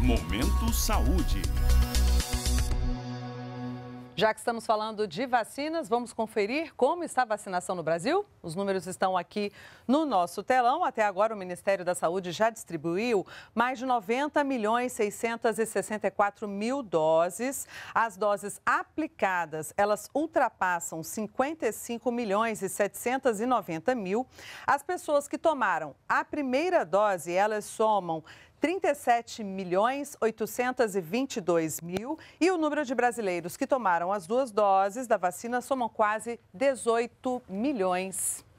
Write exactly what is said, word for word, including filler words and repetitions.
Momento Saúde. Já que estamos falando de vacinas, vamos conferir como está a vacinação no Brasil? Os números estão aqui no nosso telão. Até agora, o Ministério da Saúde já distribuiu mais de noventa milhões seiscentos e sessenta e quatro mil doses. As doses aplicadas, elas ultrapassam cinquenta e cinco milhões e setecentos e noventa mil. As pessoas que tomaram a primeira dose, elas somam trinta e sete milhões oitocentos e vinte e dois mil e o número de brasileiros que tomaram as duas doses da vacina somam quase dezoito milhões.